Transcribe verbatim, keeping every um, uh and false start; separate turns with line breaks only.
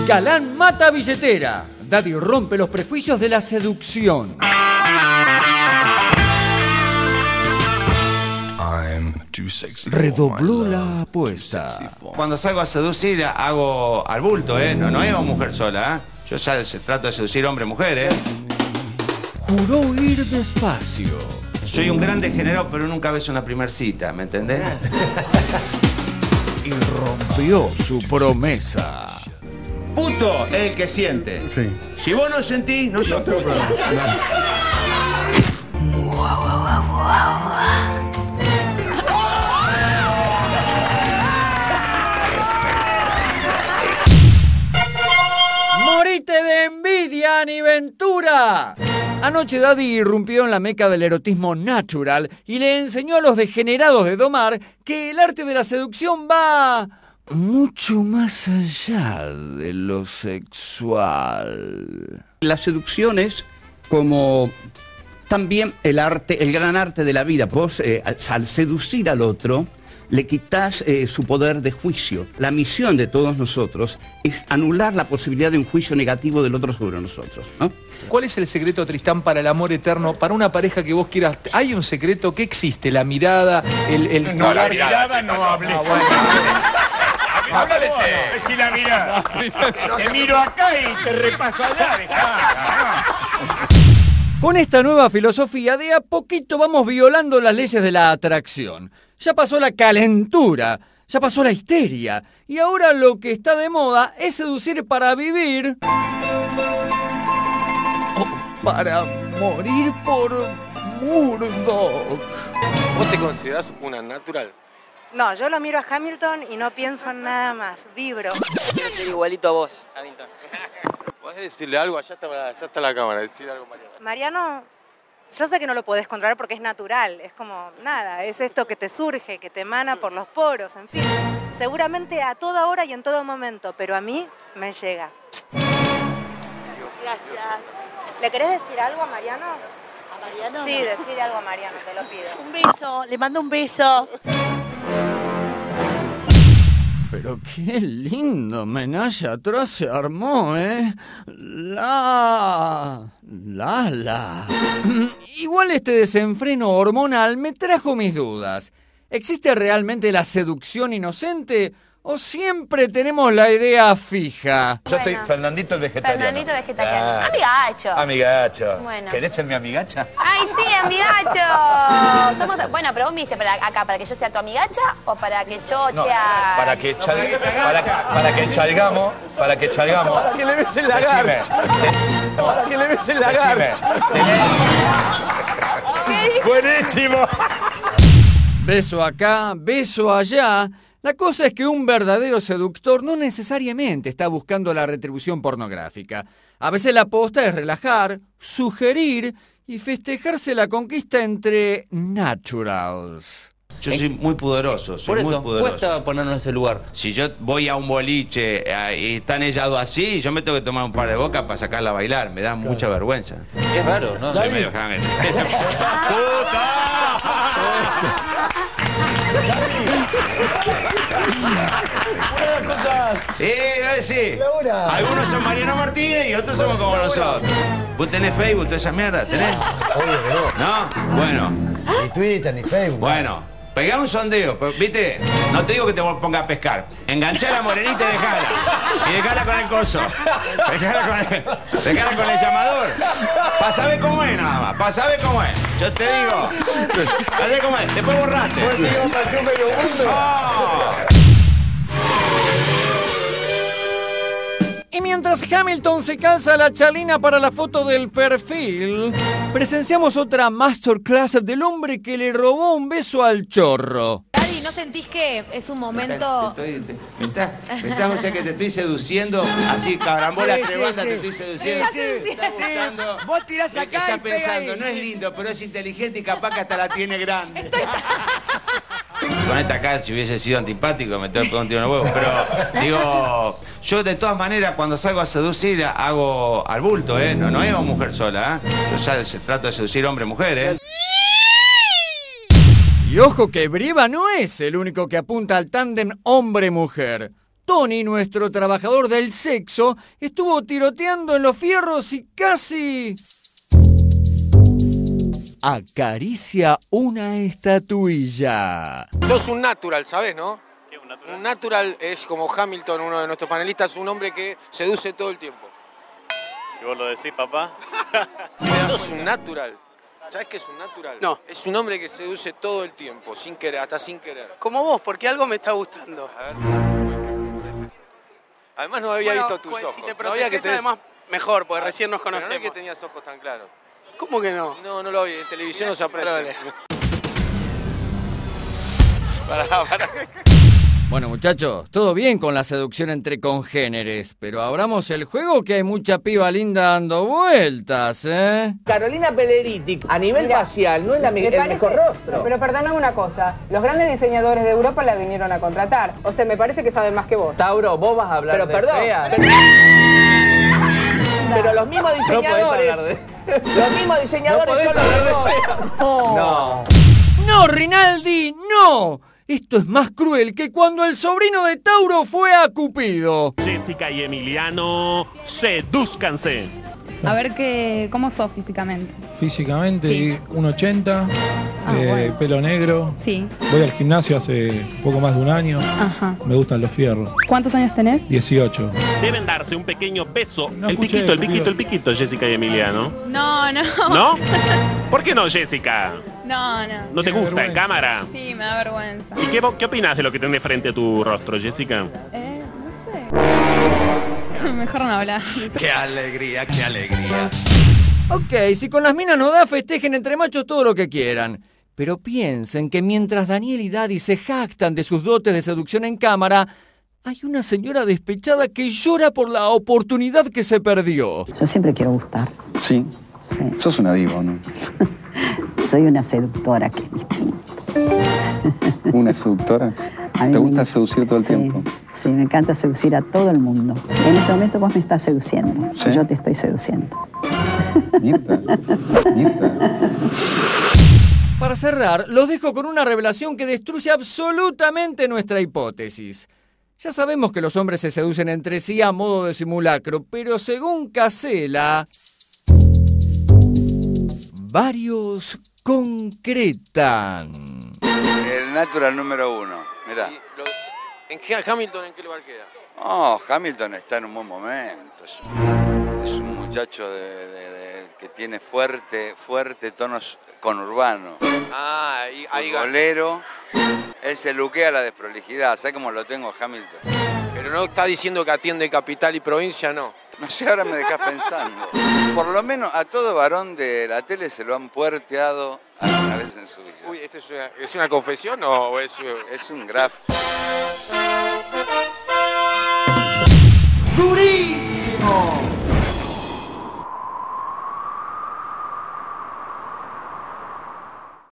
Galán mata billetera. Daddy rompe los prejuicios de la seducción. Redobló la apuesta.
Cuando salgo a seducir, hago al bulto, ¿eh? No, no es una mujer sola, ¿eh? Yo ya se trato de seducir hombre-mujer, ¿eh?
Juró ir despacio.
Soy un gran degenerado, pero nunca beso en la primer cita, ¿me entendés?
Y rompió su promesa.
Puto es el que siente.
Sí.
Si vos no sentís, no sos puto.
¡Morite de envidia, ni Ventura! Anoche Daddy irrumpió en la meca del erotismo natural y le enseñó a los degenerados de domar que el arte de la seducción va mucho más allá de lo sexual.
La seducción es como también el arte, el gran arte de la vida. Vos, eh, al seducir al otro, le quitas eh, su poder de juicio. La misión de todos nosotros es anular la posibilidad de un juicio negativo del otro sobre nosotros, ¿no?
¿Cuál es el secreto, Tristán, para el amor eterno, para una pareja que vos quieras? ¿Hay un secreto? ¿Qué existe? ¿La mirada? El, el
no, la mirada no hablé.
Ah, bueno.
Háblale, si la mirada. Te miro acá y te repaso allá, dejá.
Con esta nueva filosofía, de a poquito vamos violando las leyes de la atracción. Ya pasó la calentura, ya pasó la histeria, y ahora lo que está de moda es seducir para vivir o para morir por Murdoch.
¿Vos te considerás una natural?
No, yo lo miro a Hamilton y no pienso en nada más, vibro.
Quiero ser igualito a vos, Hamilton. ¿Podés decirle algo? Allá está, allá está la cámara, decirle algo a Mariano.
Mariano, yo sé que no lo podés controlar porque es natural, es como nada, es esto que te surge, que te emana por los poros, en fin. Seguramente a toda hora y en todo momento, pero a mí me llega. Gracias. ¿Le querés decir algo a Mariano?
¿A Mariano?
Sí, decirle algo a Mariano, te lo pido.
Un beso, le mando un beso.
Pero qué lindo homenaje atrás se armó, ¿eh? La... La... La... Igual este desenfreno hormonal me trajo mis dudas. ¿Existe realmente la seducción inocente o siempre tenemos la idea fija?
Yo soy Fernandito el vegetariano.
Fernandito vegetariano.
Ah.
Amigacho.
Amigacho.
Bueno.
¿Querés ser mi amigacha?
¡Ay, sí, amigacho! Somos... Bueno, pero vos me dices para acá, ¿para que yo sea tu amigacha o para que yo
No,
sea...?
para que, chal... para, para que chalgamos, para que chalgamos.
Para que le besen la garcha. Para que le besen la garcha.
¿Qué dijo?
Buenísimo.
Beso acá, beso allá. La cosa es que un verdadero seductor no necesariamente está buscando la retribución pornográfica. A veces la posta es relajar, sugerir y festejarse la conquista entre naturals.
Yo soy muy pudoroso, soy
Por eso,
muy pudoroso.
cuesta ponernos en ese lugar.
Si yo voy a un boliche eh, y están ellados así, yo me tengo que tomar un par de bocas para sacarla a bailar. Me da claro. mucha vergüenza.
Es raro, ¿no?
Soy medio Hamlet. Sí, sí. Algunos son Mariano Martínez y otros somos como nosotros. ¿Vos tenés Facebook, toda esa mierda? ¿Tenés?
Obvio que no.
¿No? Bueno.
Ni Twitter, ni Facebook.
Bueno. Pegá un sondeo, ¿viste? No te digo que te ponga a pescar. Enganchá a la morenita y dejala. Y dejala con el coso. Dejala con el, dejala con el llamador. Para saber cómo es nada más. Para saber cómo es. Yo te digo. Para saber cómo es. Después borraste.
¿Vos decís que apareció medio mundo?
¡Oh!
Y mientras Hamilton se calza la chalina para la foto del perfil, presenciamos otra masterclass del hombre que le robó un beso al chorro.
Daddy, ¿no sentís que es un momento...?
Te estoy, te, me estás, me estás, o sea que te estoy seduciendo, así carambola
Sí,
trebanda,
sí,
te
sí.
estoy seduciendo.
Sí, sí,
Estás
sí.
buscando.
Vos tirás
¿Qué
acá
estás
y pega
pensando?
ahí,
No es
sí.
lindo, pero es inteligente y capaz que hasta la tiene grande. Con esta acá, si hubiese sido antipático, me tengo que pegar un tiro en los huevos. Pero, digo, yo de todas maneras, cuando salgo a seducir, hago al bulto, ¿eh? No, no es una mujer sola, ¿eh? Yo ya se trato de seducir hombre-mujer, ¿eh?
Y ojo que Brieva no es el único que apunta al tándem hombre-mujer. Tony, nuestro trabajador del sexo, estuvo tiroteando en los fierros y casi acaricia una estatuilla.
Sos un natural, ¿sabés, no? ¿Qué es un natural? Un natural es como Hamilton, uno de nuestros panelistas, un hombre que seduce todo el tiempo.
Si vos lo decís, papá.
Sos un natural. ¿Sabés qué es un natural? No. Es un hombre que seduce todo el tiempo, sin querer, hasta sin querer.
Como vos, porque algo me está gustando.
A ver. Además no había
bueno,
visto tus
pues,
ojos.
Si te
no
protegés,
había que te...
además, mejor, porque recién nos conocemos.
Pero no es que tenías ojos tan claros.
¿Cómo que no?
No, no lo vi. En televisión no se aprecia.
Pará, pará. Bueno, muchachos, todo bien con la seducción entre congéneres, pero abramos el juego que hay mucha piba linda dando vueltas, ¿eh?
Carolina Pelleriti, a nivel
Mira,
facial, no es la me
¿me
el
parece?
mejor rostro.
Pero perdóname una cosa, los grandes diseñadores de Europa la vinieron a contratar. O sea, me parece que saben más que vos.
Tauro, vos vas a hablar
pero
de
perdón,
fea.
pero...
Pero los mismos diseñadores,
No de...
los mismos diseñadores
No
son los mejores.
No. no. No, Rinaldi, no. Esto es más cruel que cuando el sobrino de Tauro fue a Cupido.
Jessica y Emiliano, sedúzcanse.
A ver qué, cómo sos físicamente.
Físicamente,
Sí.
uno ochenta,
Ah,
eh,
bueno.
pelo negro.
Sí.
Voy al gimnasio hace poco más de un año.
Ajá.
Me gustan los fierros.
¿Cuántos años tenés?
dieciocho.
Deben darse un pequeño beso.
No
el
escuché,
piquito, el
querido.
piquito, el piquito, Jessica y Emiliano.
No, no.
¿No? ¿Por qué no, Jessica?
No, no.
¿No te gusta en cámara?
Sí, me da vergüenza.
¿Y qué, qué opinas de lo que tenés frente a tu rostro, Jessica?
Eh, no sé. Mejor no hablar.
¡Qué alegría, qué alegría!
Ok, si con las minas no da, festejen entre machos todo lo que quieran. Pero piensen que mientras Daniel y Daddy se jactan de sus dotes de seducción en cámara, hay una señora despechada que llora por la oportunidad que se perdió.
Yo siempre quiero gustar.
Sí.
Sí.
Sos una diva, ¿no?
Soy una seductora, que es distinto.
¿Una seductora?
A mí
¿Te
me-
gusta seducir todo el
sí,
tiempo?
Sí, me encanta seducir a todo el mundo. En este momento vos me estás seduciendo.
¿Sí?
Yo te estoy seduciendo.
Mirta, Mirta.
Para cerrar, los dejo con una revelación que destruye absolutamente nuestra hipótesis. Ya sabemos que los hombres se seducen entre sí a modo de simulacro, pero según Casella, varios concretan.
El natural número uno, mirá.
¿En qué, Hamilton en qué lugar queda?
Oh, Hamilton está en un buen momento. Es un, es un muchacho de, de- de- que tiene fuerte, fuerte tonos conurbano.
Ah, ahí, ahí gana.
Futbolero. Él se luquea la desprolijidad. ¿Sabes cómo lo tengo, Hamilton?
Pero no está diciendo que atiende capital y provincia, no.
No sé, ahora me dejás pensando. Por lo menos a todo varón de la tele se lo han puerteado alguna vez en su vida.
Uy, ¿esto es una, es una confesión o es...?
Es un graf.
¡Durísimo!